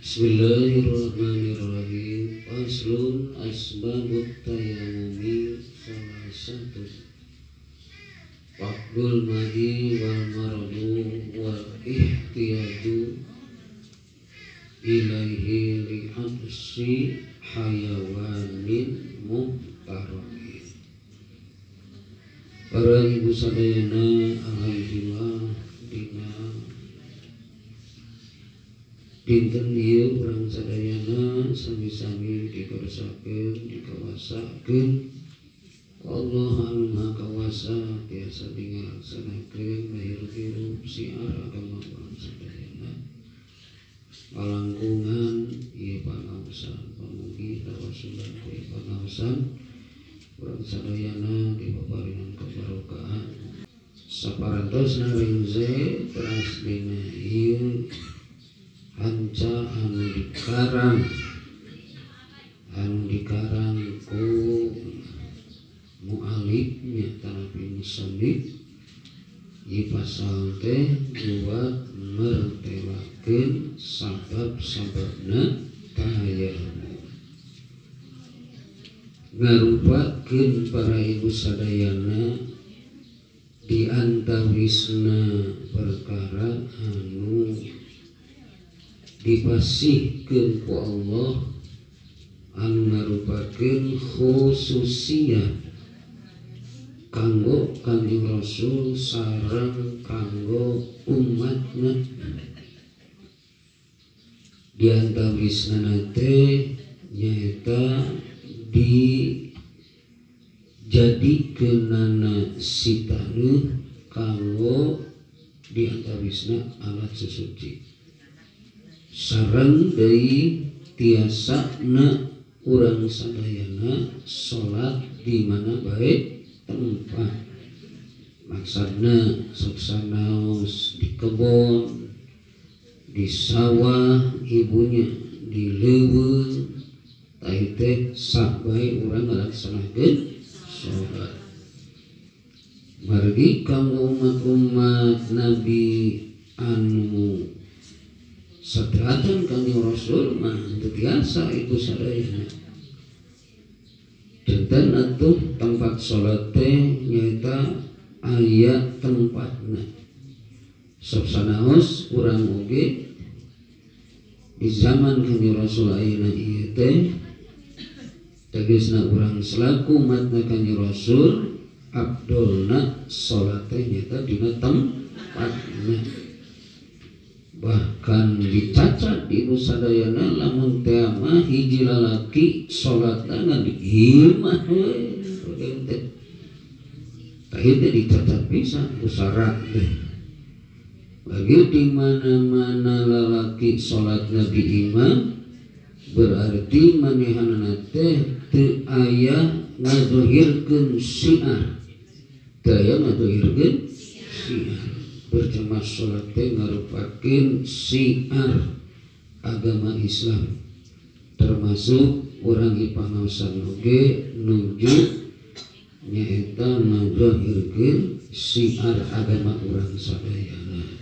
Bismillahirrahmanirrahim. Faslun asbabut tayammumi salasatun. Faqdul madi wal maradu wal ihtiyaju ilaihi li'adsi hayawanin muhtaromin. Para ibu sadayana alhamdulillah dina dinten ieu urang sadayana sami-sami dikersakeun dikawasakeun Allah anu Maha Kawasa tiasa ngalaksanakeun lahir hirup siar agama urang sadayana palangkungan ieu pangaosan pamugi tawasul ieu pangaosan urang sadayana dipaparingan kabarokahan saparantosna rinze teras dina ieu hanca anu dikarang ku mu'alifnya tanapi musannif di pasal teh buat mertelakeun sabab-sababna tayammum ngarupakeun para ibu sadayana di antawisna perkara anu dipasihkeun ku Allah anu ngarupakeun khususiyah kanggo Kanjeng Rasul sareng kanggo umatna di antawisna teh nyaeta dijadikeunana sitaneun kanggo di antawisna alat sesuci sareng deui tiasana urang sadayana salat di mana bae tempat maksudna saksanaos di kebon di sawah ibunya di leuweung tah teh sak bae urang ngalaksanakeun salat margi kanggo umat Nabi anu sadratan Kanjeng Rasul mah teu tiasa itu sadayana. Janten atuh tempat salat teh nyaeta aya tempatna. Sok sanaos urang oge di zaman Kanjeng Rasul ayeuna ieu teh tegasna urang selaku umatna Kanjeng Rasul afdolna salat teh nyaeta dina tempatna. Bahkan dicacat di ibu sadayana lamun teh mah hiji lalaki salatna ngan di imah we teh tah ieu dicacat pisan usara teh bagi di mana-mana lalaki salatna di imah berarti manehanana teh teu aya ngazohirkeun syiar teu aya ngazohirkeun syiar berjamaah sholat teh ngarupakeun syiar agama Islam termasuk urang ipangaosan oge nuju nyaeta ngazahirkeun syiar agama urang sadayana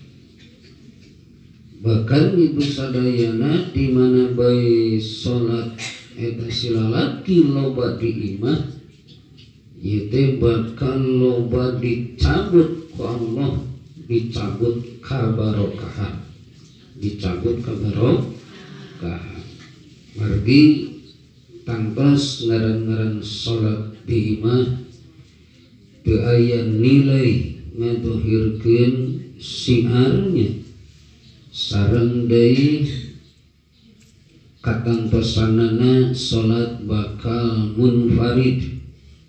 bahkan ibu sadayana di mana bae sholat eta si lalaki loba di imah ieu teh bakal loba dicabut ku Allah dicabut kabarokahan margi tangtos ngaran-ngaran salat di imah teu aya nilai ngadohirkeun syiarnya sareng deui katantosanana salat bakal munfarid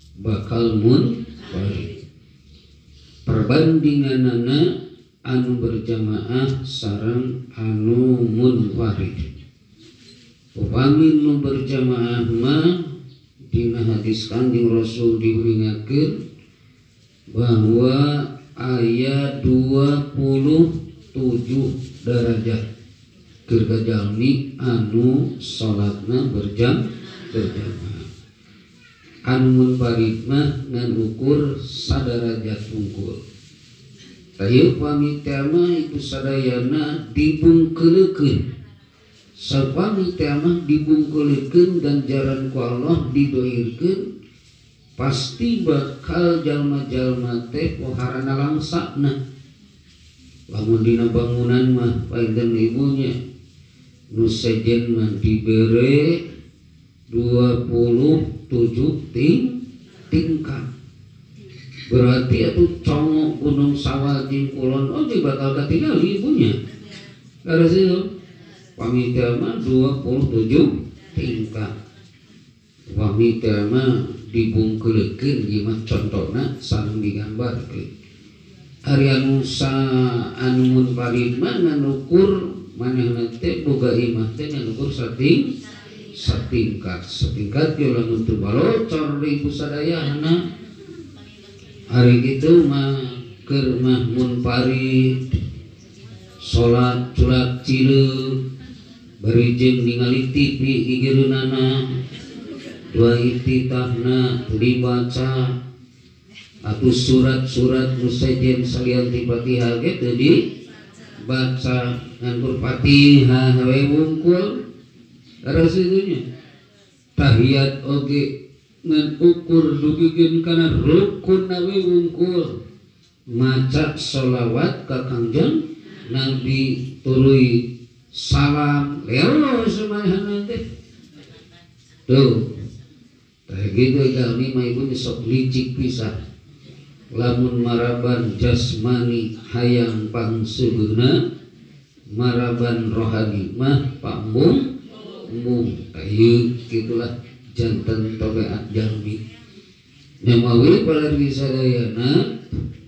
perbandinganana anu berjamaah sareng anu munfarid upami nu berjamaah mah dina hadis Kanjeng Rasul diuringakeun bahwa aya 27 derajat keur kajalmi anu salatna berjamaah anu munfarid mah ngan ukur sadarajat unggul Tayu pamit mah itu sadayana dibungkeulekeun sapami teh mah dibungkulkeun ganjaran ku Allah didoirkeun pasti bakal jalma-jalma teh poharana langsakna. Lamun dina bangunan mah painten ibunya nu sejen mah dibere 27 tingkat. Berarti atuh congok gunung sawal jeung kulon oge bakal katingali ibunya. Kares itu pamita mah 27 tingkat. Pamita mah dibungkulkeun ieu mah contona sareng digambarkeun. Ari anu anu mun paling mah nganukur manehna teh boga imah teh nganukur satingkat ge lamun teu balocor di ibu sadayana. Hari kitu mah keur mah mun paring salat culak cileuk berijing ningali TV gigireunana dua iftitahna dibaca atuh surat-surat nu sejen salian ti Fatihah ge teu dibaca ngan Fatihah we wungkul karas itunya. Tahiyat oge ngan ukur dugikeun kana rukun we wungkul. Maca sholawat ka Kangjeng Nabi tuluy salam leo samahan teh. Tuh. Tah gitu kami mah ibu sok licik pisan. Lamun maraban jasmani hayang pangsubeuna maraban rohani mah pamung ieu gitulah janten tobeat jalmi nyamawi palargi sadayana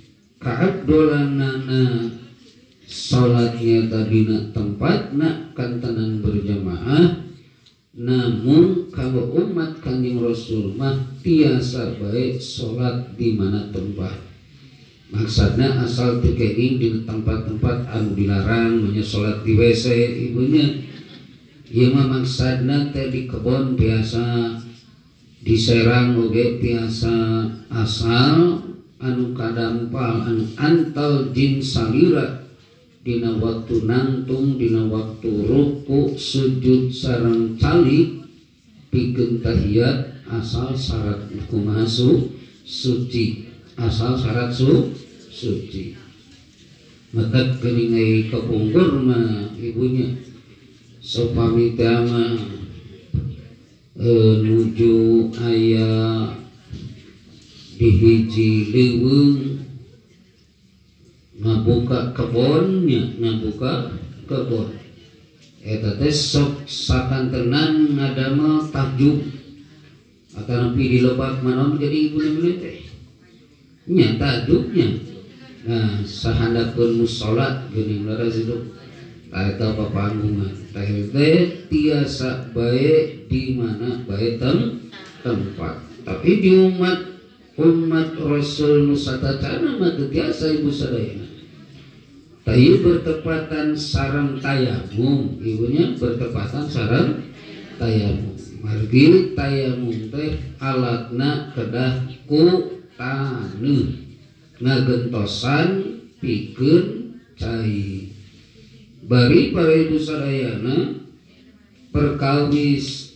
kaabdolanana salatnya tadina tempatna kantanan berjamaah. Namun kalau umat Kanjeng Rasul mah tiasa baik sholat di mana tempat. Maksudnya asal teu kenging di tempat-tempat anu dilarang, nya sholat di WC ibunya. Ieu mah maksudna teh di kebon biasa, di serang oge biasa, asal anu kadampal anu antal jin salira dina waktu nangtung, dina waktu ruku, sujud sareng cali pikeun tahiyat asal syarat kumaha suci, asal syarat suci. Maka geuning kepungkur mah ibunya sopami teh mah nuju aya di hiji leuweung ngabuka kebonnya, ngabuka kebon eta teh sok sakantenan ngadamel takjub atau nepi di lebak manon jadi ibu teh nya takjubnya. Nah sahandakeun musholat geuning leres itu eta papanggungan teh teh tiasa bae di mana bae tempat. Tapi di umat Rasul nusatacana mah teu biasa ibu sadayana. Tayu bertepatan sareng tayamum, ibunya bertepatan sareng tayamum. Margi tayamum teh alatna kedah ku taneuh ngagentosan pikeun cai. Bari para ibu sadayana perkawis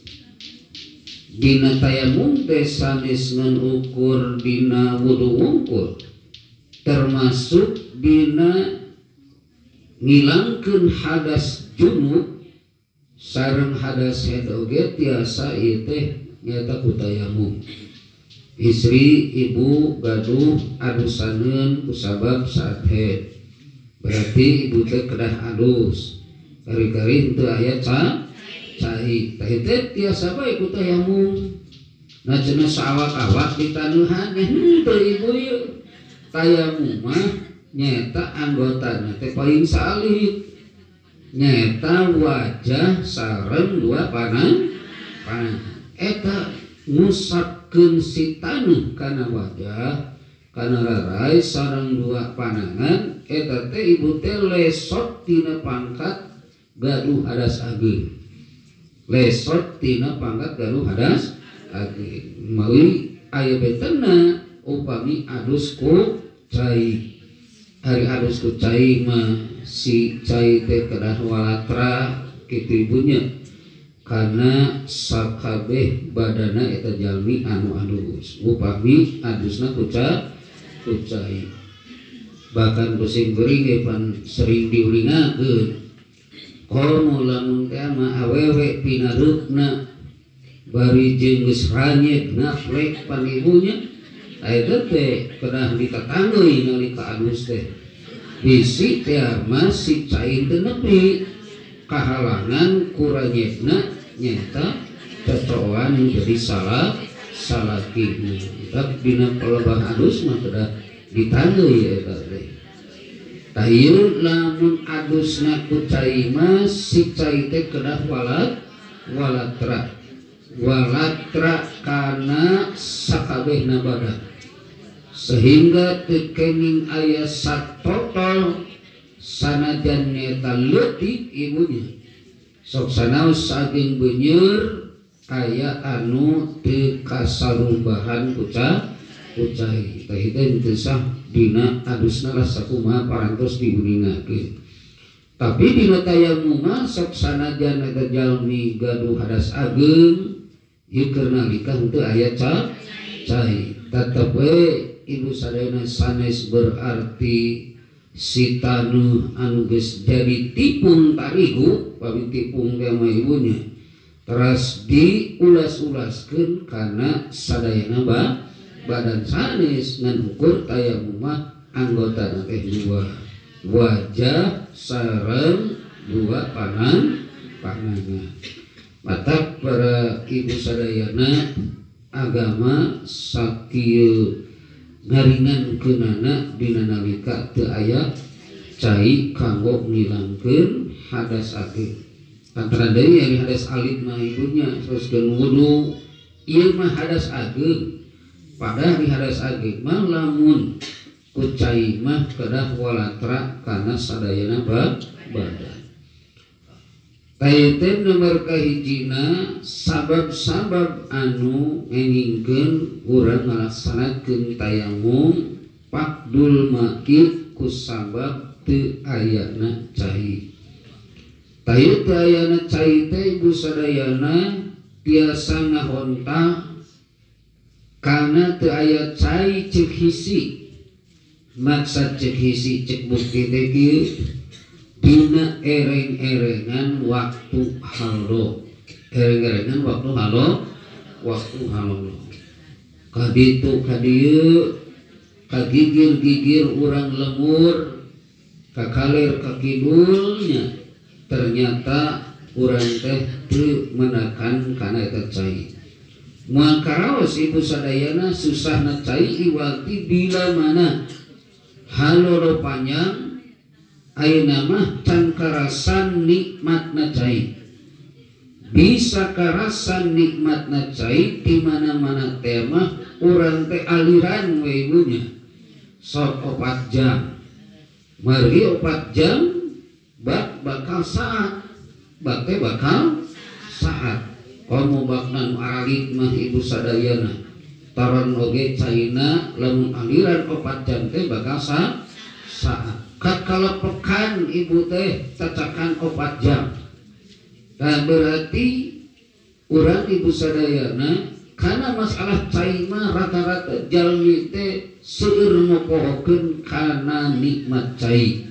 dina tayamum teh sanes ngan ukur dina wudu wungkul, termasuk dina ngilangkeun hadas junub sareng hadas haid oge tiasa ieu teh nyaeta ku tayamum. Istri ibu gaduh adusaneun ku sabab saat haid, berarti ibu teh kedah adus kari-kari teu aya cai teh teh tiasa bae ku tayamum. Na cenah saawak-awak di tanuhan teu ibu ieu tayamum mah nyata anggotana teh paling salih nyata wajah sareng dua panah eta ngusapkeun si tanuh kana wajah kana rarai sareng dua panangan eta teh ibu teh lesot tina pangkat gaduh hadas ageung, lesot tina pangkat gaduh hadas ageung mawi aya betena upami adus ku cai. Hari adus ku cai mah si cai teh kedah walatra kitu ibunya karena sakabeh badana eta jalmi anu adus upami adusna kucai bahkan pusing beuring pan sering diulingakeun komo lamun teh mah awewe pinareukna bari jeung geus ranyet ngaflek pan ibunya eta teh kedah ditatangeuy nalika adus teh bisi teh masih cai teu nepi kahalangan kuranyetna nyata cocokan jadi salaki tapi dina pelebah adus mah kedah ditangeuy eta teh tah ieu lamun adusna ku cai mah si cai teh kedah walatra kana sakabehna badan sehingga tekening aya satotol sanajan nyata leutik ibunya sok sanaos saking beunyeur aya anu teu kasarubahan kucai teh teu sah dina adusna rasa kumaha parantos diuningakeun tapi dina tayamum mah sok sanajan eta jalmi gaduh hadas ageng ieu keur nalika henteu aya cai tetep we ibu sadayana sanes berarti si tanuh anu geus jadi tipung tarigu pami tipung teh mah ibunya teras diulas-ulaskeun kana sadayana badan sanes ngan ukur tayamum mah anggotana teh dua wajah sareng dua panangan matak para ibu sadayana agama sakieu ngaringankeunana dina nalika teu aya cai kanggo ngilangkeun hadas ageng antara deui ari hadas alit mah ibunya teruskeun wudu ieu mah hadas ageng padahal di hadas ageng mah lamun ku cai mah kedah walatra kana sadayana badan tayeten nomor kahijina sabab-sabab anu ngengingkeun urang ngalaksanakeun tayamum pakdul maki ku sabab teu ayana cai teu ayana cai teh ibu sadayana tiasa ngahonta kana teu aya cai ceuk hisi maksud ceuk hisi ceuk bukti teh kieu dina ereng-erengan waktu halo ereng-erengan waktu halo kaditu kadieu kagigir-gigir urang lemur kakaler kakidulnya ternyata urang teh teu menakan kana eta cai moal karaos ibu sadayana susahna cai iwati bila mana halo panjang ayeuna mah can karasan nikmatna cai bisa karasan nikmatna cai di mana-mana teh mah urang teh aliran we ibunya sok 4 jam mari 4 jam bakal saat bate bakal saat komo bakna nu alit mah ibu sadayana taron oge caina lamun aliran 4 jam teh bakal saat kakalepekan ibu teh cacakan 4 jam nah berarti urang ibu sadayana karena masalah cai mah rata-rata jalmi teh seueur mopohokeun kana nikmat cai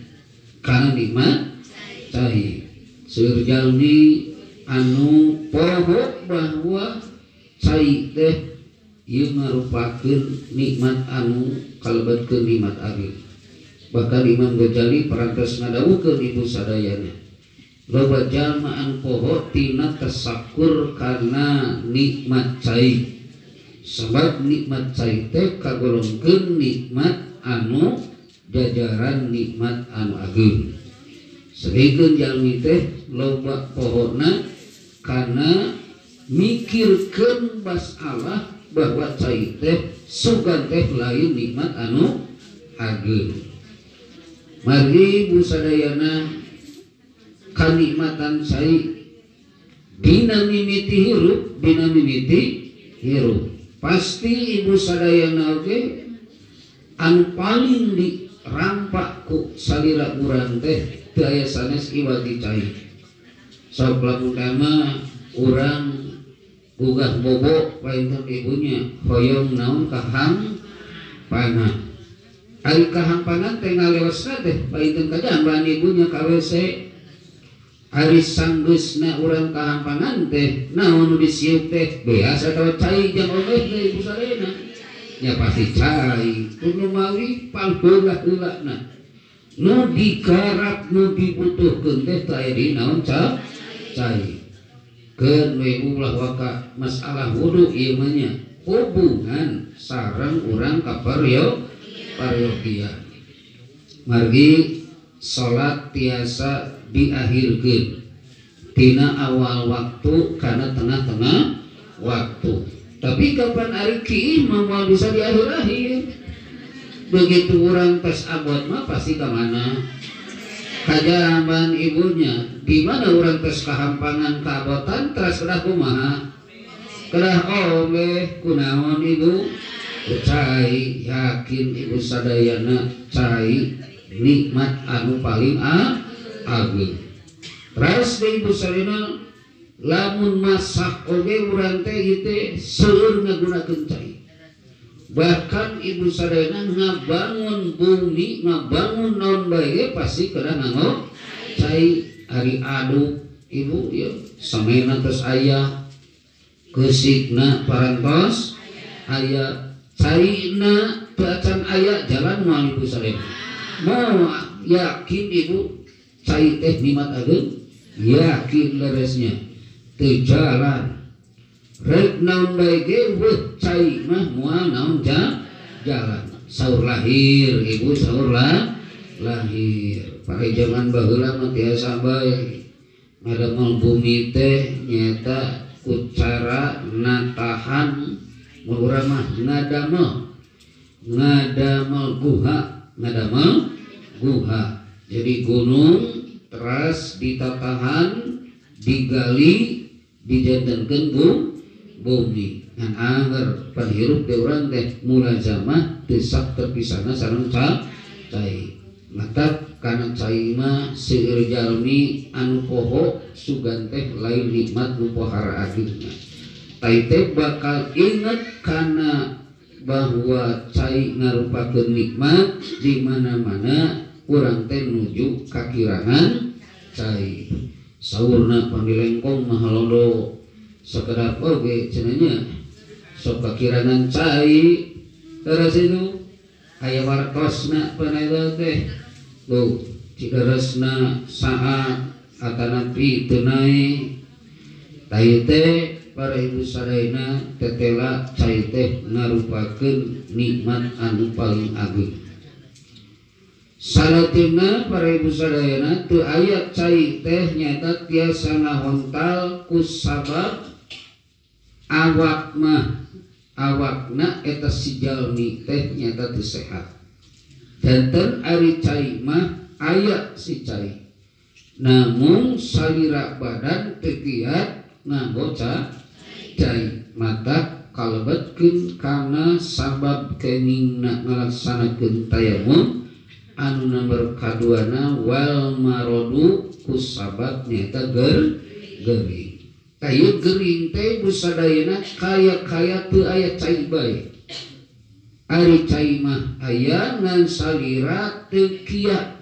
seueur jalmi anu poho bahwa cai teh ieu ngarupakeun nikmat anu kalebetkeun nikmat agung bahkan Imam Ghazali parantos ngadawukeun ibu sadayana loba jalma anu poho tina tasakur karena nikmat cai sebab nikmat cai teh kagolongkeun nikmat anu jajaran nikmat anu agung saegeun jalmi teh loba pohona karena mikirkeun masalah bahwa cai teh sugan teh lain nikmat anu agung. Mari ibu sadayana kanikmatan cai dina mimiti hirup pasti ibu sadayana oge anu paling dirampak ku salira urang teh teu aya sanes iwati cai sok lamun tema urang gugah bobo painten ibunya hoyong naon kahang panah ari kahang panah teh ngalewasna teh painten kajamban ibunya ka WC ari sanggeusna urang kahang panah teh naon nu disieup teh biasa tawa cai jam oleh teh ibu sadayana nya pasti cai kudu mawi pangheula-heulana nu digarap nu dibutuhkeun teh teu aya di naon cai keun we ulah waka masalah wudu ieu mah nya hubungan sareng urang ka pariogian margi salat tiasa diakhirkeun tina awal waktu kana tengah-tengah waktu tapi kapan ari kieu mah bisa di akhir-akhir begitu orang tes abot mah pasti ke mana kajaman ibunya di mana orang tes kahampangan keabotan teras kedah kumaha kedah oleh kunaon ibu cai yakin ibu sadayana cai nikmat anu paling agung terus ibu sadayana lamun masak oge urang teh ieu seueur ngagunakeun cai bahkan ibu sadayana ngabangun bumi ngabangun naon bae pasti kada nganggo cai ari aduk ibu ya samena tos aya keusikna parantos aya caina teu acan aya jalan moal ibu sadayana mau yakin ibu cai teh nimatakeun yakin leresnya teu jalan rek naon bae ge weuh cai mah moal naon jalan saur lahir ibu saur lahir parejangan baheula mah tiasa bae ngadamel bumi teh nyaeta ku cara natahan mun urang mah ngadamel guha jadi gunung teras ditatahan digali dijantankeun bumi ngan anger panhirup teh urang teh mulazamah teu sak terpisahna sareng cai mata kana cai mah seueur jalmi anu poho sugan teh lain nikmat nu pohara adirna tai teh bakal inget kana bahwa cai ngarupakeun nikmat di mana-mana urang teh nuju kakirangan cai saurna pandilengkong mah halodo sekedar oge cenanya sok kakirangan cai terus itu aya wartosna panaila teh tuh cideresna saat atanapi teu nae tai teh para ibu sadayana tetela cai teh ngarupakeun nikmat anu paling agung salatina para ibu sadayana teu aya cai teh nyata tiasa ngahontal ku sabab awakna eta si jalmi teh nyata teu sehat danten ari cai mah aya si cai namun salira badan teu kiat nganggo cai mata kalebetkeun kana sabab keningna ngalaksanakeun tayamum anu nomor kaduana wal marodu ku sabab nyata gering kayu gering teh ibu sadayana kaya teu aya cai bae ari cai mah aya ngan salira teu kiat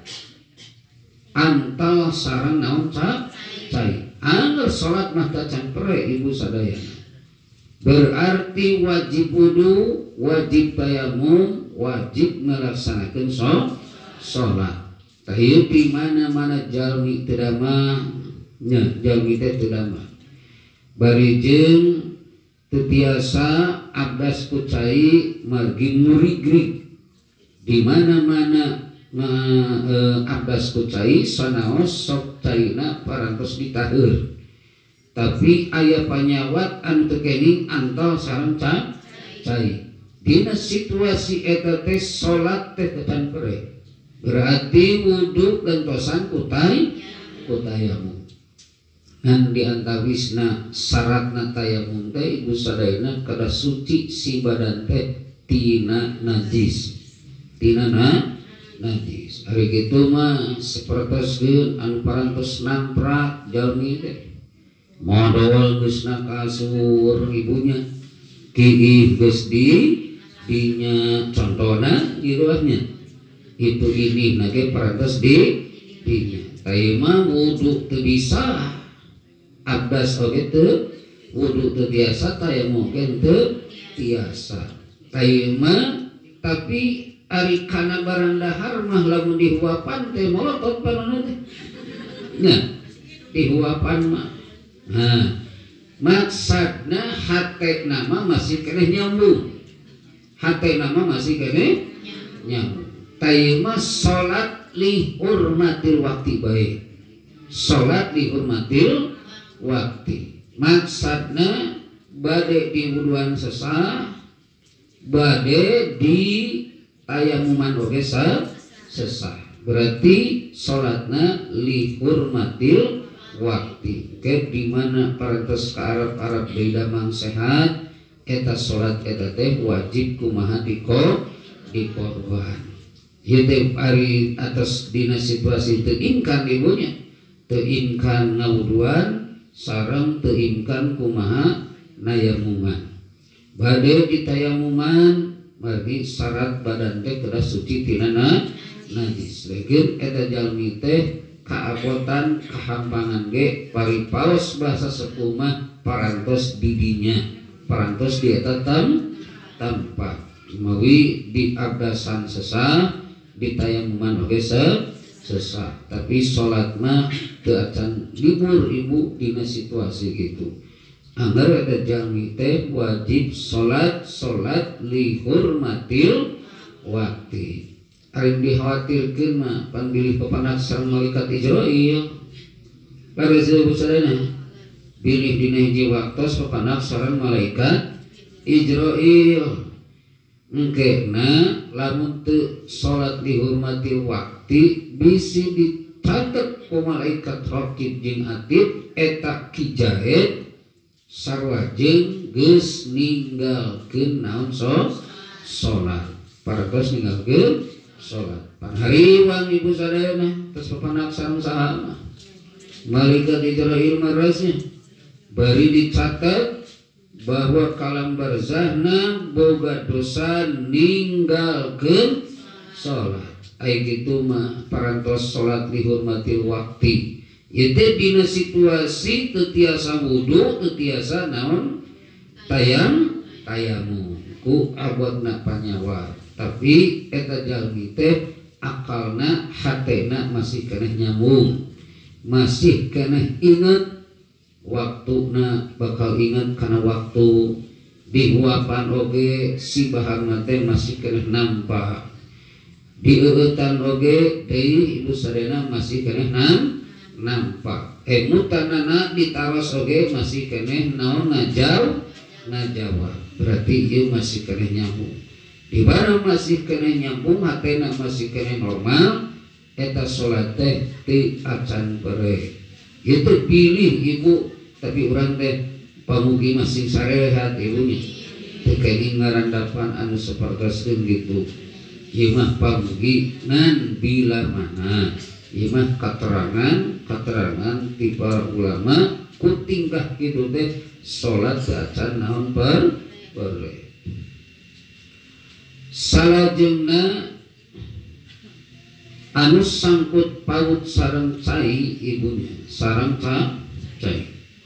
antal sareng naon cai angger salat mah tacan pere ibu sadayana berarti wajib wudu wajib tayamum wajib ngalaksanakeun salat tahieu di mana-mana jalmi teu damah nya jalmi teh teu damah bari jeung teu tiasa abdas ku cai margi murigrig di mana-mana abdas ku cai sanaos sok caina parantos ditaheur tapi aya panyawat anu teu kening antol sareng cai dina situasi eta teh salat teh tecan pere berarti wudu gentosan ku tayamum ngan diantawisna syaratna tayamum teh ibu sadayana kada suci si badan teh tina najis najis. Ari kitu mah sapertoskeun anu parantos namprak jalmi teh modal geus nakasur ibunya kiih geus dinya contona gitu lahnya itu ini nage parantos dinya tapi mah wudu teu bisa abdas oge teu wudu teu biasa tayamum oge teu biasa mah tapi ari kana barang dahar mah lamun dihuapan teh molotot panonna teh nah dihuapan mah nah maksudna hate nama masih keneh nyambung hate nama masih keneh nyambung taima salat li hurmatil waktu baik salat li hurmatil waktu maksudna bade di wuduan sesah bade di tayamuman oge sesah berarti salatna li hurmatil waktu ke dimana parantos ka Arab beda mang sehat eta salat eta teh wajib kumaha dikorban ieu teh ari atas dina situasi teu ingkan ibunya teu ingkan ngawuduan sareng teu ingkan kumaha nayamuman bade ditayamuman berarti syarat badan teh kedah suci tina najis legeun eta jalmi teh kaabotan kahampangan ge paripaos bahasa sepuh mah parantos didinya parantos di eta tempat mawi di abdasan sesah di tayamuman oge sesah tapi salat mah teu acan libur ibu dina situasi gitu anggar eta jalmi teh wajib salat li hurmatil waktu ari dikhawatirkeun mah pan bilih pepanak sareng malaikat Ijrail para ibu sadana bilih dina hiji waktos pepanak sareng malaikat Ijrail engkena lamun teu salat dihormati waktu bisi dicatet ku malaikat raqib jeung atid eta kijahet sarwajeng geus ninggalkeun naon salat parantos ninggalkeun salat panghariwang ibu sadayana terus pepanak sareng saha malaikat Ijrail marasnya bari dicatat bahwa kalam barzahna boga dosa ninggalkeun salat ai kitu mah parantos salat dihormatil waktu ieu teh dina situasi teu tiasa wudu teu tiasa naon tayamum ku abotna panyawa tapi eta jalmi teh akalna hatena masih keneh nyambung masih keneh inget waktuna bakal inget karena waktu dihuapan oge si bahangna teh masih keneh nampak dieueutan oge deui ibu sadena masih keneh nampak mutanana ditaros oge masih keneh naon ngajawab berarti ieu masih keneh nyambung di mana masih kena nyambung hatena masih kena normal eta salat teh teu acan bere itu pilih ibu tapi urang teh pamugi masih sarehat ibunya teu kenging ngarandapan anu sapertoskeun gitu ieu mah pamugi nan bila mana ieu mah katerangan ti para ulama ku tingkah kitu teh salat teu acan naon bere salajengna anu sangkut paut sareng cai ibunya sareng cai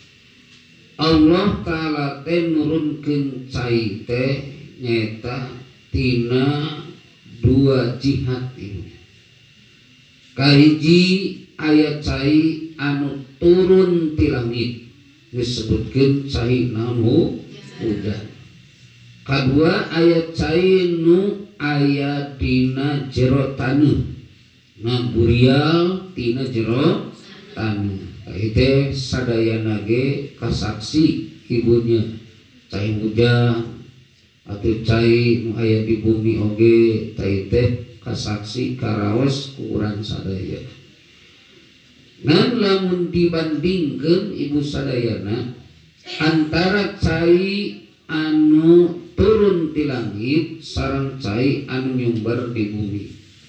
Allah Ta'ala teh nurunkeun cai teh nyata tina dua jihad ibunya kahiji aya cai anu turun ti langit disebutkeun cai naon hujan kadua aya cai nu aya dina jero taneuh ngaburial tina jero taneuh teh sadayana ge kasaksi ibunya cai hujan atuh cai nu aya di bumi oge teh kasaksi karaos ku urang sadaya ngan lamun dibandingkeun ibu sadayana antara cai anu turun di langit sareng cai anu nyumber di bumi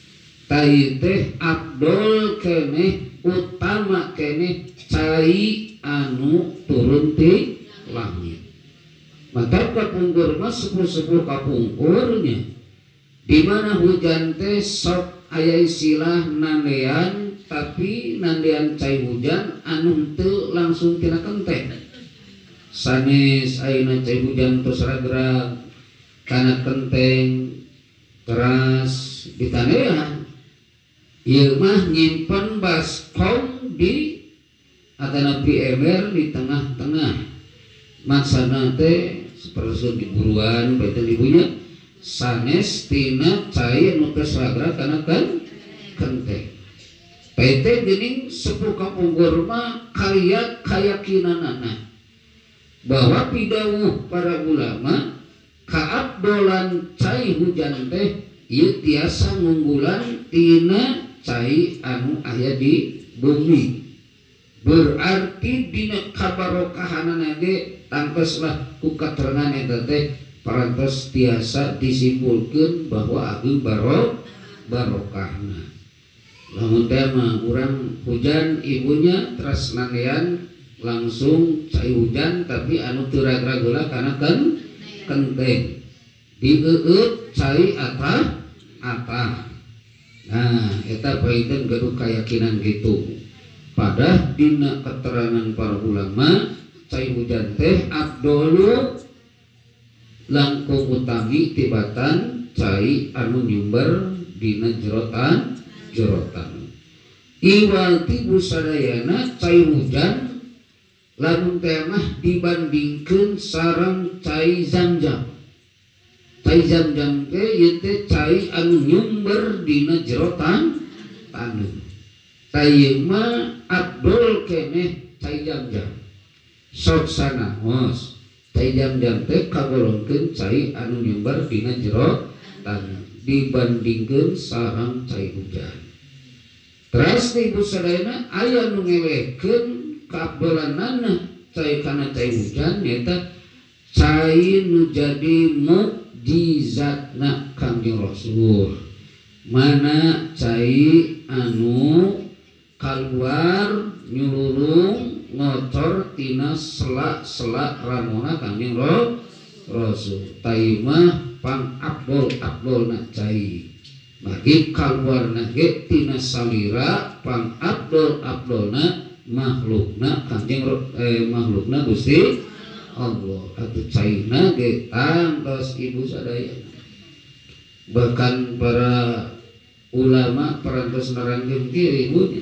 tai teh abdol keneh utama keneh cai anu turun ti langit. Mata kapungkur mah sepuh-sepuh kapungkurnya, di mana hujan teh sok aya istilah nandean, tapi nandean cai hujan anu teu langsung tina kenteng. Sanes ayeuna cai hujan tos ragrag kana kenteng teras ditanean, ieu mah nyimpen baskom di atanapi ember di tengah-tengah. Maksana teh seperti di buruan beten ibunya sanes tina cai anu tos ragrag kana kenteng. Pete geuning sepuh kapungkur mah kaliat kayakinanana bahwa pidawuh para ulama kaabdolan cai hujan teh ieu tiasa ngunggulan tina cai anu aya di bumi. Berarti dina kabarokahanana ge tangtoslah ku katerangan eta teh parantos tiasa disimpulkeun bahwa ageung barokahna. Lamun teh mah urang hujan ibunya teras nandean langsung cai hujan tapi anu teu ragrag heula kana kenteng dieueut cai atah. Nah eta painten gaduh keyakinan gitu. Pada dina keterangan para ulama cai hujan teh abdolu langkung utami tibatan cai anu nyumber dina jerotan. Iwal tibu sadayana cai hujan lamun teh mah dibandingkeun sareng cai Zamzam. Cai Zamzam teh ieu teh cai anu nyumber dina jerotan taneuh. Cai mah abdul keneh cai Zamzam. Sok sanaos cai Zamzam teh kagolongkeun cai anu nyumber dina jero taneuh dibandingkeun sareng cai hujan. Teras ibu sadayana aya nu ngelekeun kaabdolanana cai kana cai hujan nyaeta cai nu jadi mukjizatna Kangjeng Rasul. Mana cai anu kaluar nyulurung ngocor tina selak-selak ramona Kangjeng Rasul. Tai mah pang abdol-abdolna cai. Bagi kaluarna ge tina salira pang abdol-abdolna makhlukna Kangjeng makhlukna Gusti Allah. Atuh caina ge tangtos ibu sadayana. Bahkan para ulama parantos narangkeun kieu ibunya.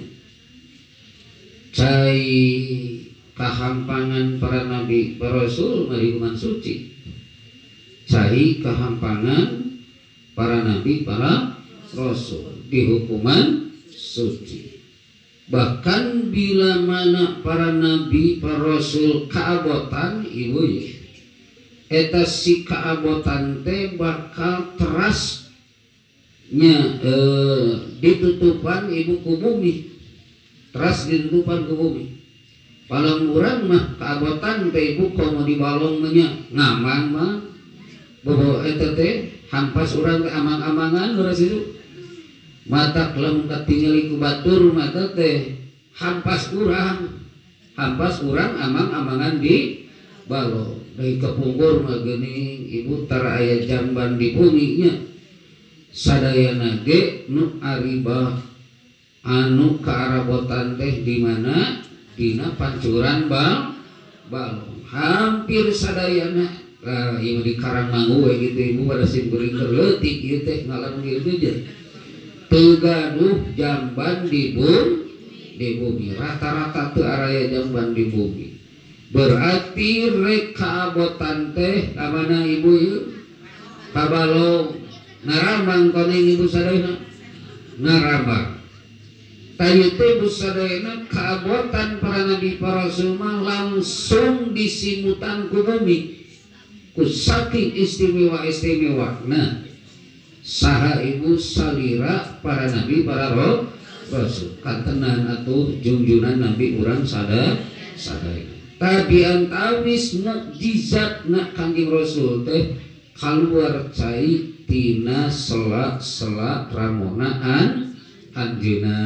Cai kahampangan para nabi para rasul mari hukuman suci. Cai kahampangan para nabi para rasul di hukuman suci. Bahkan bila mana para nabi para rasul kaabotan ibu ya, eta si kaabotan teh bakal terasnya ditutupan ibu ku bumi, teras ditutupan ku bumi. Palang urang mah kaabotan teh ibu komo di balong nya ngaman mah bobo eta teh hampas urang teh amang-amangan urang situ. Mata lamun katingali ku batur mata teh hampas urang amang-amangan di balong. Dari kepungkur mah geuning ibu tara aya jamban di bumi nya. Sadayana ge nu aribah anu kaarabotan teh di mana dina pancuran balong. Hampir sadayana ieu di Karangmangu we kitu ibu pada sim geuring leutik ieu teh ngalamun ieu teh tegaduh jamban di bumi rata-rata teu araya jamban di bumi. Berarti rek kaabotan teh kamana ibu ieu kabalong narambang koneng ibu sadayana narambang. Tadi teh ibu sadayana kaabotan para nabi para rasul mah langsung disimutan ku bumi ku saking istimewa-istimewana. Saha ibu salira para nabi para rasul kantenan atuh junjunan nabi urang sadayana. Tapi antawis mukjizatna Kangjeng Rasul teh kaluar cai tina selak-selak ramonaan anjeunna.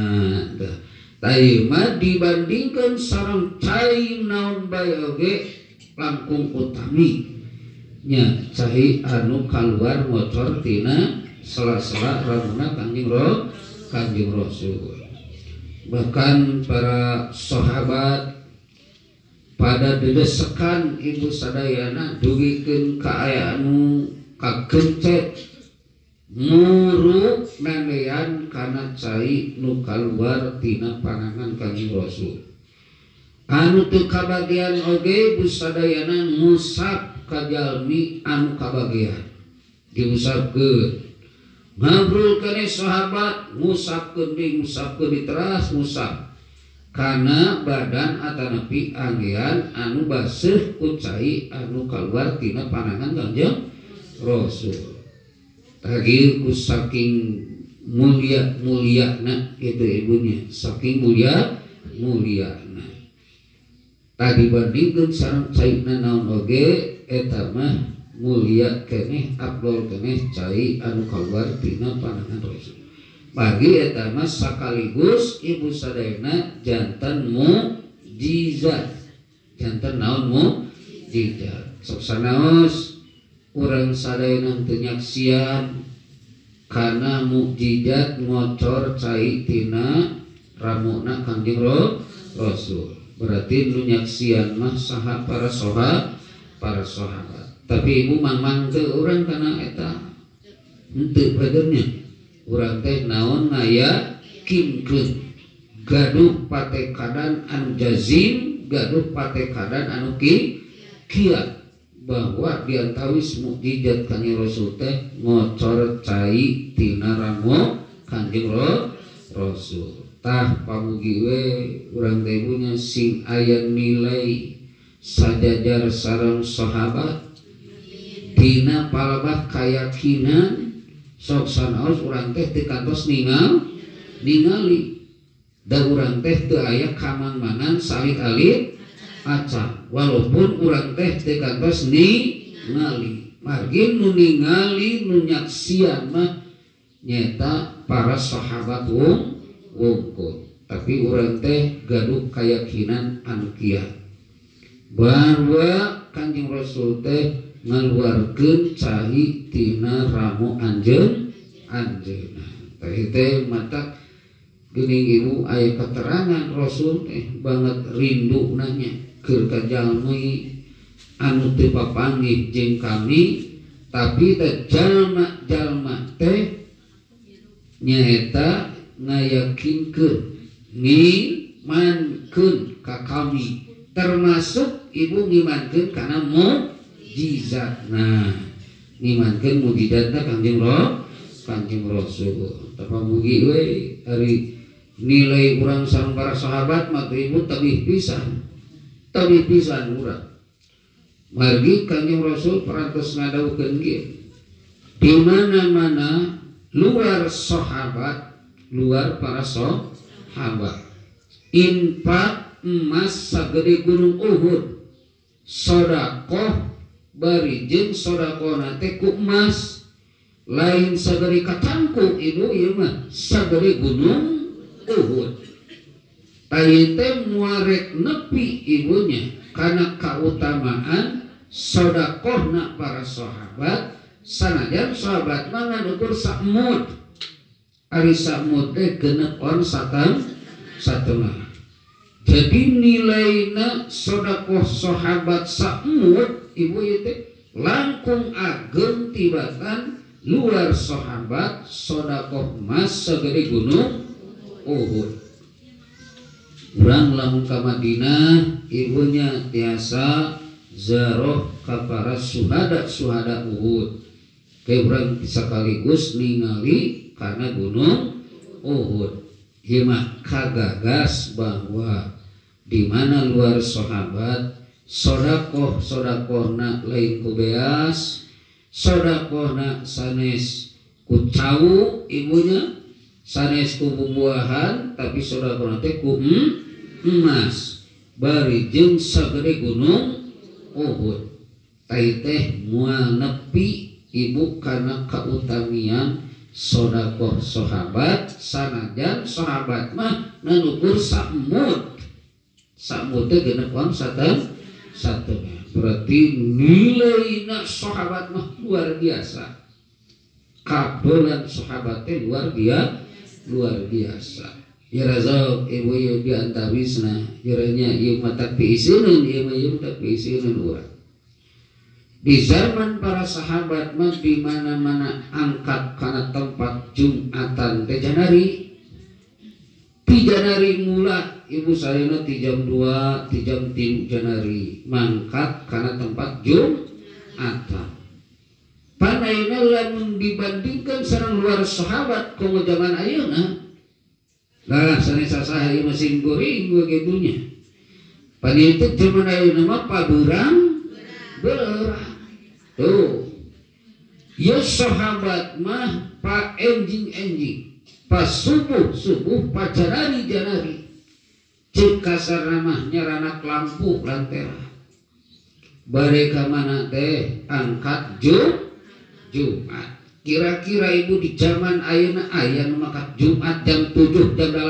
Taima dibandingkan sareng cai naon bae oge langkung utami nya cai anu kaluar ngocor tina sela-sela ramuna Kanjeng Rasul. Bahkan para sahabat pada dedesekan ibu sadayana dugikeun ka aya anu kagencet muru nanean kana cai nu kaluar tina panangan Kanjeng Rasul. Anu teu kabagian oge ibu sadayana ngusap ka jalmi anu kabagian diusapkeun. Ngabrul kene sahabat ngusapkeun deui ngusapkeun diteras ngusap kana badan atanapi anggean anu baseuh ku cai anu kaluar tina panangan Kanjeng Rasul. Tadi ku saking muliana itu ibunya, saking muliana. Tadi bandingkeun sareng caina naon oge eta mah mulia keneh afdol keneh cai anu kaluar tina panangan Rasul. Bagi eta mah sakaligus ibu sadayana janten mukjizat. Janten naon mukjizat. Sok sanaos urang sadayana teu nyaksian kana mukjizat ngocor cai tina ramuna Kanjeng Rasul. Berarti nu nyaksian mah saha para sahabat. Tapi ibu mang teu urang kana eta henteu badernya. Urang teh naon ngayakinkeun gaduh patekadan anu jazim, gaduh patekadan anu kiat bahwa diantawis mukjizat Kanjeng Rasul teh ngocor cai tina ramu Kanjeng Rasul. Tah pamugi we urang teh punya sing aya nilai sajajar sareng sahabat dina palebah kayakinan sok sanaos urang teh teu kantos ningali da urang teh teu aya kamangmangan salit-alit acan walaupun urang teh teu kantos ningali margi nu ningali nu nyaksian mah nyata para sahabat wungkul. Tapi urang teh gaduh keyakinan anu kiat bahwa Kanjeng Rasul teh ngaluarkeun cai tina ramu anjeunna. Teh teh mata geuning ibu aya keterangan Rasul teh banget rindu nanya keur ka jalmi anu teu papanggih jeung kami tapi teh jalma-jalma teh nyaeta ngayakinkeun ngimankeun ka kami termasuk ibu ngimankeun kana mukjizat. Nah, ngimankeun mukjizatna Kanjeng Rasul. Tapamugi we ari nilai urang sareng para sahabat mah ibu tabih pisan urang. Margi Kanjeng Rasul parantos ngadawukeun kieu. Di mana-mana luar para sahabat infak emas sagede gunung Uhud, sodakoh bari jeung sodakona teh ku emas lain sagede kacangkung ibu ieu mah sagede gunung Uhud. Aya teh muarek nepi ibunya kana kautamaan sodakohna para sahabat sanajan sahabat mah ngukur sakmud. Ari sakmud teh genep on satengah. Jadi nilaina sodakoh sahabat sakmud ibu ieu teh langkung ageng tibatan luar sahabat sodakoh emas sagede gunung Uhud. Urang lamun ka Madinah ibunya tiasa ziarah ka para suhada Uhud. Ke urang sakaligus ningali karena gunung Uhud. Ieu mah kagagas bahwa di mana luar sahabat sodakohna lain ku beas, sodakohna sanes ku cau ibunya, sanes ku bubuahan, tapi sodakohna teh ku emas bari jeung sagede gunung Uhud. Tai teh moal nepi ibu kana kautamian sodakoh sahabat sanajan sahabat mah nanukur sakmud teh genep on satu berarti nilainya sahabat mah luar biasa kabelan sahabat teh luar biasa ya razak ibu ieu diantawisna jaranya ieu mah tak piiseuneun ieu mah ieu tak piiseuneun urang. Di zaman para sahabat mah di mana-mana angkat kana tempat Jumatan teh janari. Ti janari mula ibu sarena ti jam 2, ti jam 3 janari mangkat kana tempat Jumatan. Panaina lamun dibandingkan sareng luar sahabat komo zaman ayeuna. Lah sanesa saha ieu mesin goreng begitunya. Panitu zaman ayeuna mah pabeurang beurang. Tuh, ya sahabat mah pa enjing pas subuh pa janari cek kasar mah nyaranak lampu lantera bare ka mana teh angkat Jumat. Kira-kira ibu di zaman ayeuna aya nu makat Jumat jam 7 jam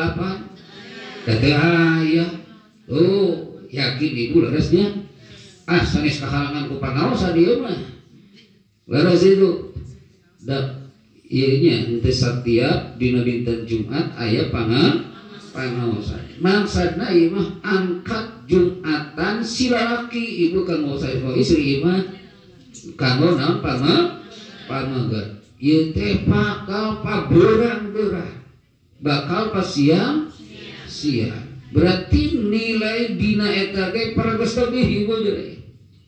8 teh aya. Oh yakin ibu leresnya sanes kahalangan ku pangaosan dieu mah leres itu da ieunya henteu satiap dina dinten Jumat aya pangaosan maksudna ieu mah angkat Jumatan si lalaki ibu kanggo saefo istri ieu mah kanggo naon pamagar ieu teh bakal pabeurang-beurang bakal pasiang berarti nilai dina eta ge paraos tebih ibu jadi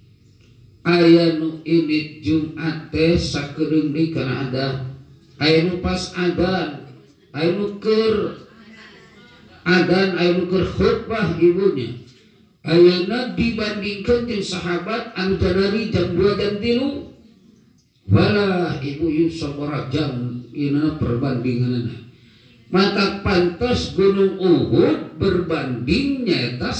aya nu indit Jumat teh sakedeung deui kana ada aya nu pas adan aya nu keur adan aya nu keur khutbah ibunya ayeuna dibandingkeun jeung sahabat anu janari jam 2 jam 3 wala ibu ieu sabaraha jam ieu perbandinganna mata pantas Gunung Uhud berbanding nyata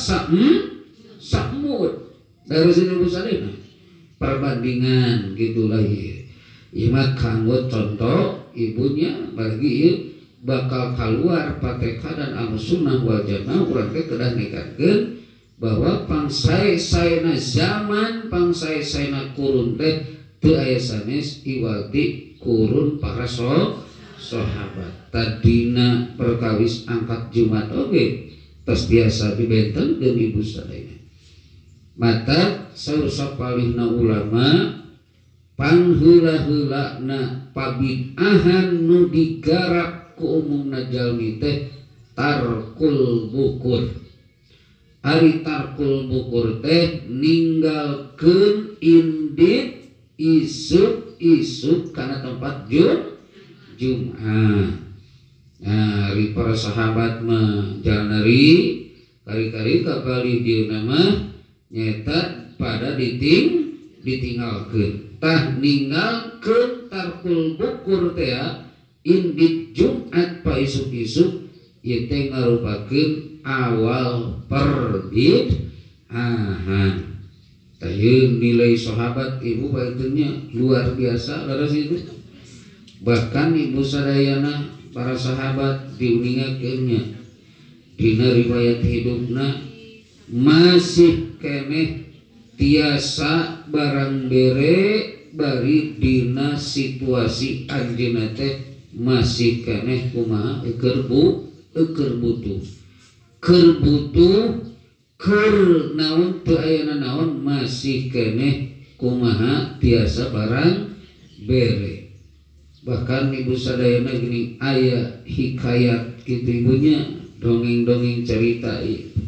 sakmud dari sini busalina perbandingan gitulah ieu mah kanggo contoh ibunya bagi ieu bakal keluar pateka dan Ahlussunnah wal Jamaah urang teh kedah nekatkeun bahwa pangsae-saena zaman pangsae-saena kurun teh teu aya sanes iwalti kurun para sahabat tadina perkawis angkat Jumat oge tos biasa dibentenkeun ibu sadaya mata saur sapalihna ulama panheula-heulana pabid'ahan nu digarap ku umumna jalmi teh tarkul bukur ari tarkul bukur teh ninggalkeun indit isuk kana tempat Jumat. Nah, ari para sahabat mah janari kari-kari kabalih dieuna mah nyata pada ditinggalkeun tah ninggalkeun tarkul bukur teh indit Jumat pa isuk-isuk ieu teh ngarupakeun awal perbid'ahan. Tah nilai sahabat ibu baitunya luar biasa leres itu. Bahkan ibu sadayana para sahabat diuningakeunnya dina riwayat hidupna masih keneh tiasa barang bere bari dina situasi anjeunna teh masih keneh kumaha keur butuh keur naon teu aya naon masih keneh kumaha tiasa barang bere. Bahkan ibu sadayana gini aya hikayat kitu ibunya dongeng-dongeng cerita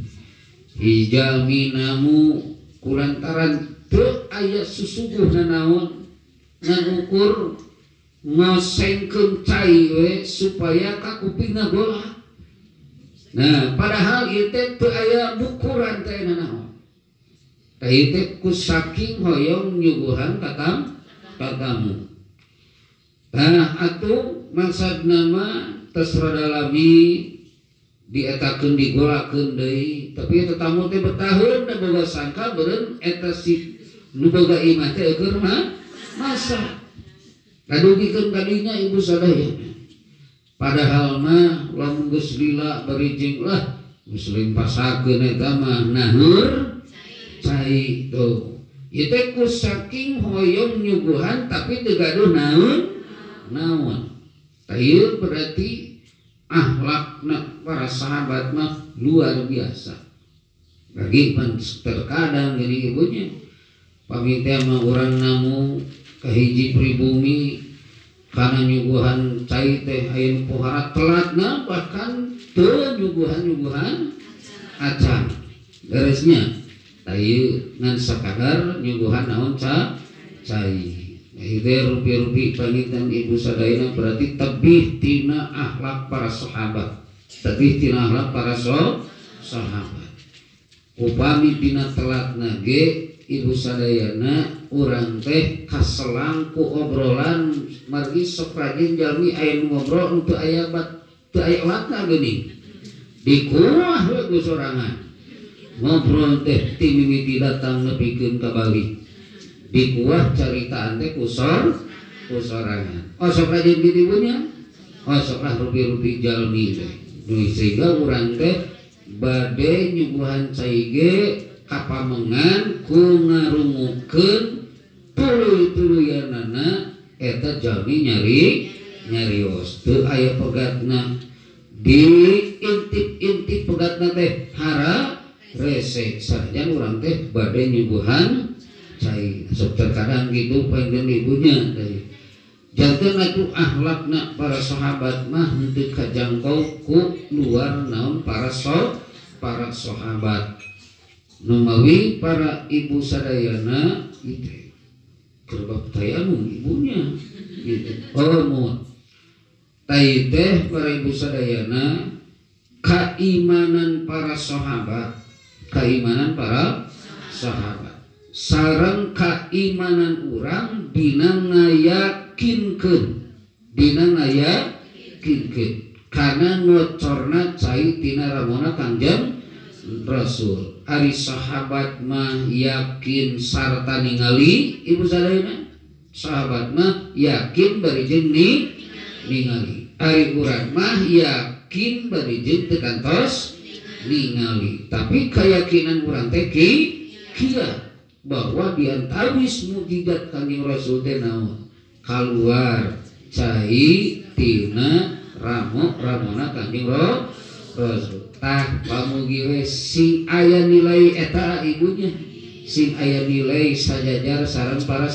ijami namu kulantaran teu aya susuguhna naon ngan ukur ngosengkeun cai we supaya ka kupingna bola. Nah padahal ieu teh teu aya bukuran teh naon tah ieu teh ku saking hoyong nyuguhan katamu. Nah atuh maksud nama terserah dalami dietakeun digolakeun deui tapi eta tamu teh bertahun da boga sangka beureun eta si nu boga imah teh keur masa kadugikeun kadinya ibu sadayana. Padahal mah lamun geus lila berijing lah muslim pasakeun eta mah nahur cai tuh. Ieu teh ku saking hoyong nyuguhan tapi teu gaduh naon. Tah ieu berarti akhlakna para sahabat mah luar biasa. Bagi terkadang gini ibunya pamitnya mah urang namu kahiji pribumi karena nyuguhan cai teh aya pohara telatna bahkan teu nyuguhan acan beresnya tayu ngan sakadar nyuguhan naon cai itu rupi-rupi pamitan ibu sadayana berarti tebih tina akhlak para sahabat sahabat upami dina telatna ge ibu sadayana urang teh kaselangku obrolan margi sok rajin jalmi aya ngobrol untuk aya latna geuning dikuah we ku sorangan ngobrol teh ti mimiti datang nepikeun ka Bali dikuah caritaan teh ku sorangan sok rajin kitu ibunya sok lah rupi-rupi jalmi teh sehingga urang teh bade nyuguhan cai ge kapamengan ku ngarungukeun tuluy-tuluyanana eta jalmi nyarios teu aya pegatna diintip-intip pegatna teh hara rese sajan urang teh bade nyuguhan cai sok terkadang gitu panjen ibunya teh janten atuh akhlakna para sahabat mah henteu kajangkau ku luar naon para sahabat numawi para ibu sadayana itu kerbab tayamum ibunya gitu. Mun tai teh para ibu sadayana keimanan para sahabat sareng keimanan urang dina ngayakinkeun kana ngocorna cai tina ramona Kangjeng Rasul. Ari sahabat mah yakin sarta ningali ibu sadayana sahabat mah yakin barijeng ningali ari urang mah yakin barijeng teu kantos ningali tapi keyakinan urang teh kieu bahwa diantawis mukjizat Kangjeng Rasul teh naon kaluar cai tina ramona Kangjeng Rasul tah pamugi we sing aya nilai eta ibunya sing aya nilai sajajar sareng para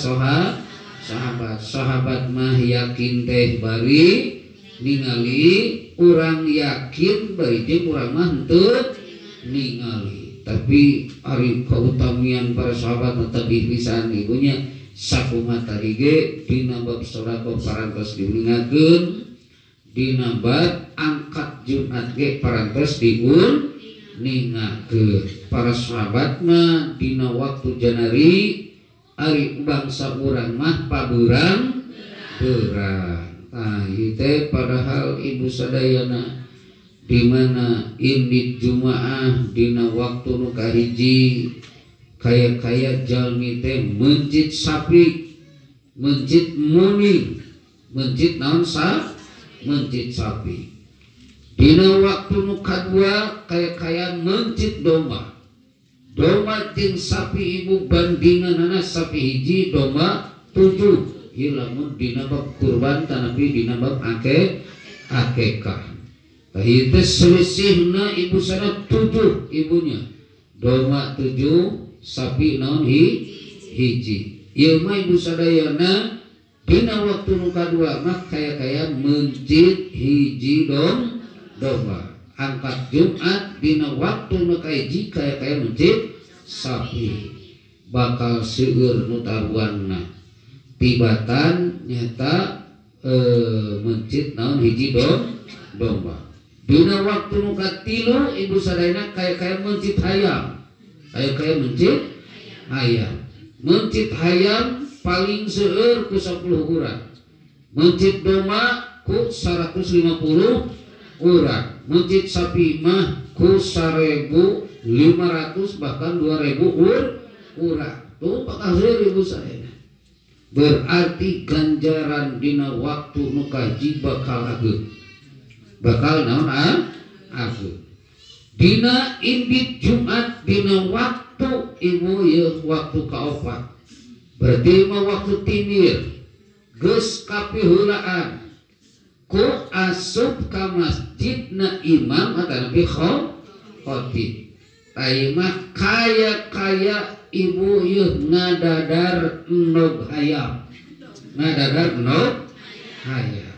sahabat mah yakin teh bari ningali urang yakin bari jeung urang mah henteu ningali tapi ari kautamian para sahabat mah tebih pisan ibunya sakumaha tadi ge dina bab sedekah parantos diulingakeun dina bab angkat Jumat ge parantos diulingakeun para sahabat mah dina waktu janari ari bangsa urang mah pabeurang ieu teh padahal ibu sadayana di mana indit Jumaah dina waktu nu kahiji kaya jalmi teh mencit sapi mencit muni mencit naon mencit sapi dina waktu nu kadua kaya mencit domba jeung sapi ibu bandinganana sapi hiji domba 7 lamun dina bab kurban tanapi dina bab akekah tah ieu teh selisihna ibu sana 7 ibunya domba 7 sapi naon hiji ieu mah ibu sadayana dina waktu nu kadua mah kaya mencit hiji domba angkat Jumat dina waktu nu kahiji kaya mencit sapi bakal seueur nu taruanna tibatan nyata mencit naon hiji domba dina waktu nu katilu ibu sadayana kaya mencit hayam mencit hayam paling seueur ku 10 urang mencit domba ku 150 urang mencit sapi mah ku 1.500 bahkan 2.000 urang tuh bakal seueur ibu sadayana berarti ganjaran dina waktu nu kaji bakal ageun. Bakal naon ageun. Dina indit Jumat dina waktu ibu ye waktu kaopat. Berarti mah waktu timir geus kapiheulaan ku asup ka masjidna imam atawa khatib. Taimah kaya ibu yeuh ngadadar nog hayam. Ngadadar nog hayam.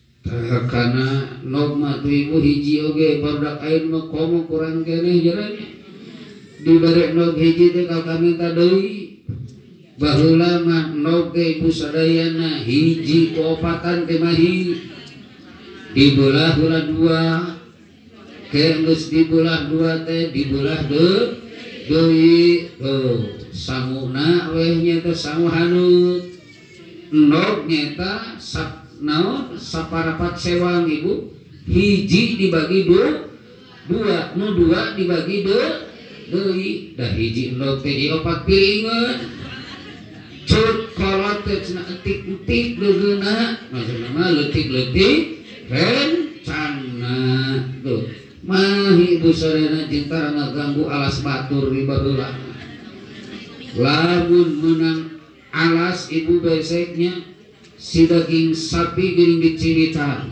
Karena nog mah ibu hiji oge barudak ain mah komo kurang keneh jaranya. Dibere nog hiji teh ka minta deui. Baheula mah nog ge ibu sadayana hiji koopatan teh mahi. Dibelah ulah dua. Geus dibelah dua teh dibelah deui sanguna weh nya teh sangu hanut. Nog nyata naon saparapat sewang ibu hiji dibagi dua nu dua dibagi deui dah hiji nog teh diopat piringeun cut kolot teh cenah entik-entik leungeuna maksudna leutik-leutik rencana tuh mahi ibu sadayana cinta ngaganggu alas batur di baheula lamun menang alas ibu beseknya si daging sapi geuning diciritan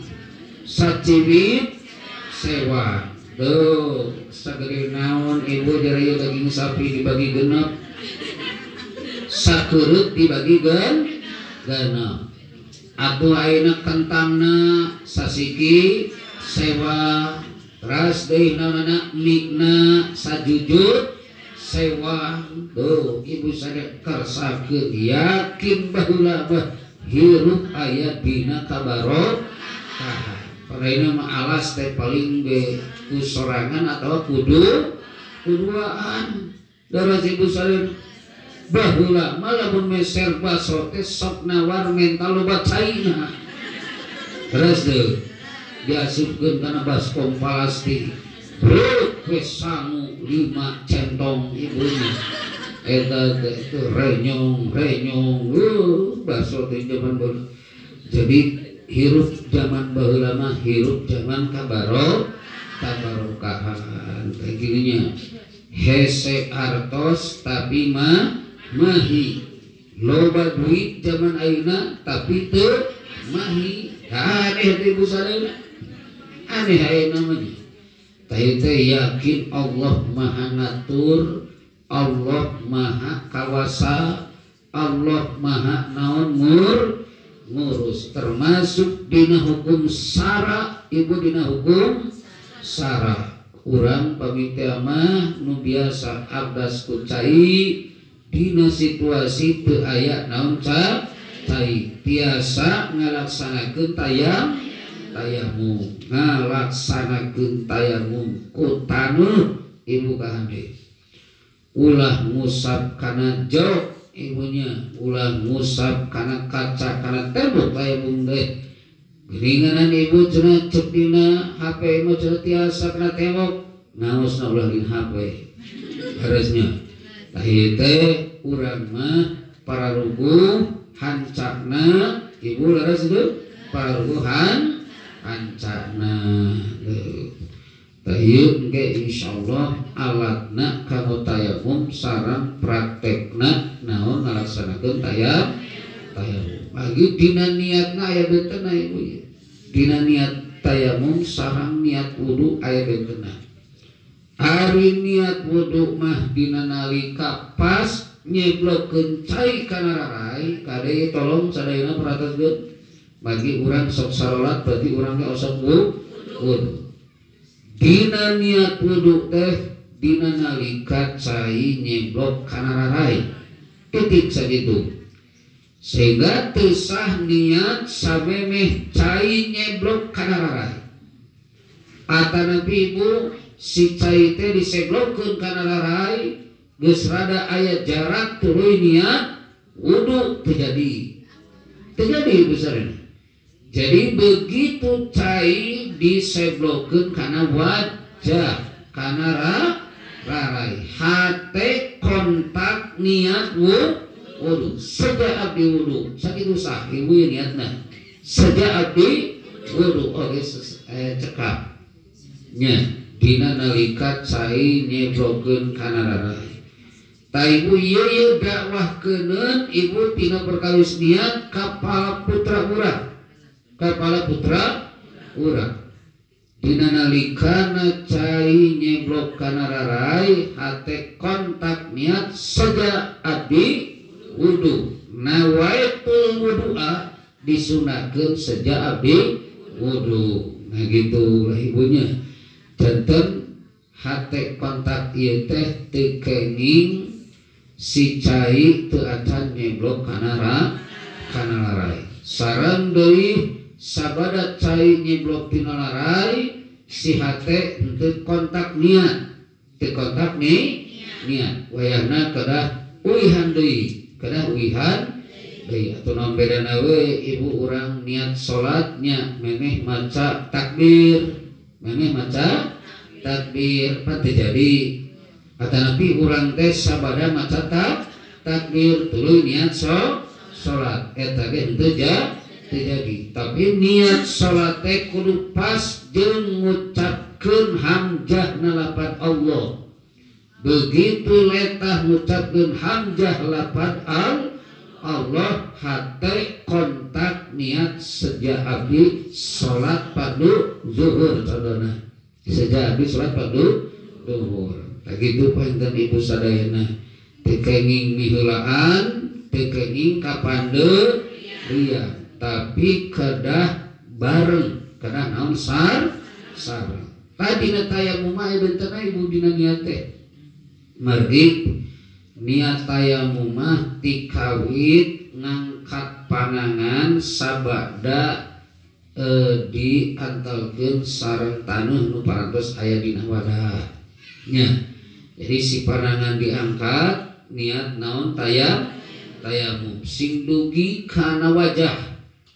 sacibit sewa tuh sagede naon ibu jari daging sapi dibagi genep sakeureup dibagi genep atuh ayeuna kentangna sasiki sewa teras deui naonna mikna sajujut sewa tuh ibu sadaya kersakeun yakin baheula bah hirup aya dina kabarokah. Paraina mah alas teh paling ge kusorangan atau kuduaan. Daras ibu sadaya baheula mah lamun meser baso teh sok nawar mental loba caina. Terus deui diasupkeun kana baskom plastik. Wes sangu 5 centong ibunya. Eta teh renyong baso teh zaman baheula. Jadi hirup zaman baheula mah hirup zaman kabarokahan kayak gininya. Hese artos tapi mahi loba duit zaman ayeuna tapi teu mahi. Aneh teh ibu sadayana. Aneh ayeuna mah. Tah teh yakin Allah Maha ngatur, Allah Maha kawasa, Allah Maha naon ngurus termasuk dina hukum syara ibu dina hukum syara urang pamitia mah nu biasa abdas ku cai dina situasi teu aya naon cai tiasa ngalaksanakeun tayamum ngalaksanakeun tayamum ku tanuh ibu kahande ulah ngusap kana jok ibunya ulah ngusap kana kaca kana tembok tayamum teh geuninganan ibu cenah cek dina HP mah cenah tiasa kana tembok ngaosna ulah dina HP harusnya tah ieu teh urang mah pararuguh hancakna ibu laras teu pararuguh hancakna Tayyib ge insyaallah alatna kanggo tayamum sareng praktekna naon ngalaksanakeun tayamum. Bagi dina niatna aya bentenna ibu ya. Dina niat tayamum sareng niat wudu aya bentenna. Ari niat wudu mah dina nalika pas nyeblokkeun cai kana rarai kade tolong sadayana parataskeun bagi urang sok sarolat berarti urang ge osok wudu. Dina niat wudu teh dina nalika cai nyeblok kana rarai titik sakitu sehingga teu sah niat samemeh cai nyeblok kana rarai atanapi ibu si cai teh diseblokkeun kana rarai geus rada aya jarak tuluy niat wudu terjadi besar ini. Jadi begitu cai diseblokkeun kana wajah kana rarai hate kontak niat wudu wudu saja abdi wudu sakitu sah ibu niatna saja abdi wudu oge cekap nya dina nalika cai nyebrokeun kana rarai ta ibu ieu dakwahkeun ibu tina perkawis niat kapala putra urang dina nalikana cai nyeblok kana rarai hate kontak niat saja abdi wudu nawaitul wudu'a disunahkeun saja abdi wudu nah gitu lah ibunya janten hate kontak ieu teh teu kenging si cai teu acan nyeblok kana larai sareng deui sabada cai nyeblok tina larai si hate henteu kontak niat wayahna kedah uihan deui atau naon bedana we ibu urang niat salatnya memeh maca takbir pan teu jadi atanapi urang teh sabada maca takbir tuluy niat salat eta ge henteu jadi tapi niat salat teh kudu pas jeung ngucapkeun hamzah lafaz Allah begitu letah ngucapkeun hamzah lafaz Allah hate kontak niat saja abdi salat fardu zuhur contohna saja abdi salat fardu zuhur gitu panten ibu sadayana teu kenging miheulaan teu kenging kapande ria tapi kedah bareng kedah naon sareng tadina tayamum mah beunteuna ibu dina niat teh margi niat tayamum mah tikawit ngangkat panangan sabada diantalkeun sareng taneuh nu parantos aya dina wadah nya jadi si panangan diangkat niat naon tayamum sing dugi kana wajah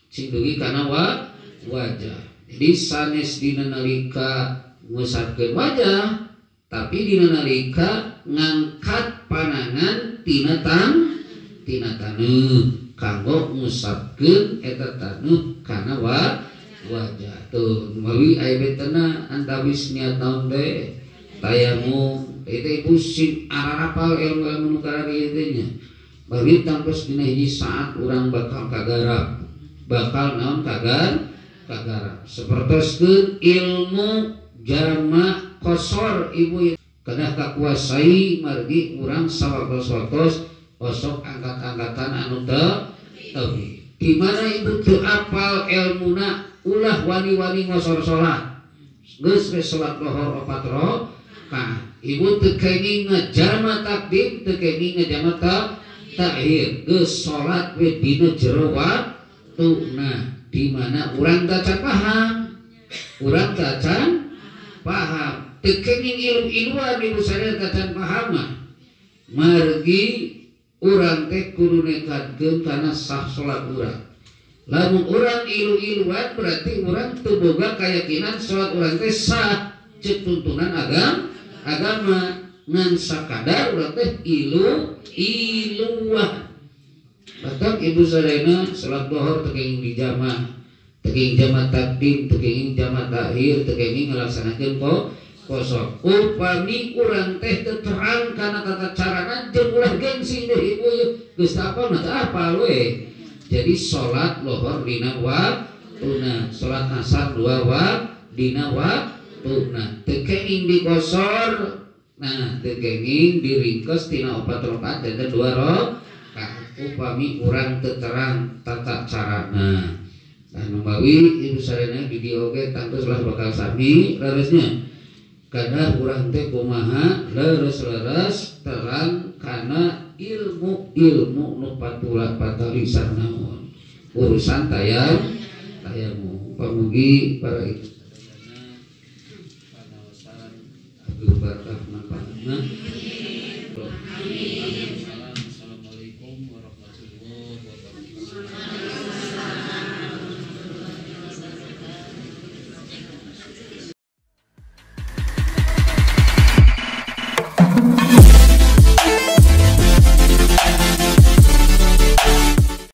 jadi sanes dina nalika ngusapkeun wajah tapi dina nalika ngangkat panangan tina taneuh kanggo ngusapkeun eta taneuh kana wajah tuh meuli aya betena antawis niat naon teh tayamum itu pusing ararapal ilmu nukara dietenya bari tampes dina hiji saat urang bakal kagarap naon kagarap sapertoskeun ilmu jama kosor ibu kedah kakuasai margi urang sawartos-wartos osok angkat-angkatan anu teuing di mana ibu teu apal ilmuna ulah wani-wani ngosor salat geus salat lohor 4 rakaat ibu teu kenging ngajama takdim teu kenging ngajama takhir geus salat we dina jero waktuna di mana urang tacan paham teu kenging ilu-iluan ibu sadaya tacan paham mah margi urang teh kudu nekatkeun kana sah salat urang lamun urang ilu-iluan berarti urang teu boga kayakinan salat urang teh sah ceuk tuntunan agama ngan sakadar urang teh iluan batak ibu sadayana salat duhur teu kenging dijama teu kenging jama takdim teu kenging jama takhir teu kenging ngalaksanakeun kosor upami urang teh teu terang kana tata carana jeung ulah gengsi deui ibu geus apal mah teu apal we jadi salat lohor dina waktuna salat asar 2 dina waktuna teu kenging dikosor nah teu kenging diringkes tina 4 rakaat dan 2 rakaat upami urang teu terang tata carana dan membawi ibu sadayana video oge tangtus lah bakal sami leresnya kada urang teh kumaha leres-leres terang kana ilmu nu patalisan naon urusan tayamum pamugi para itu panaosan agung barakah manfaatna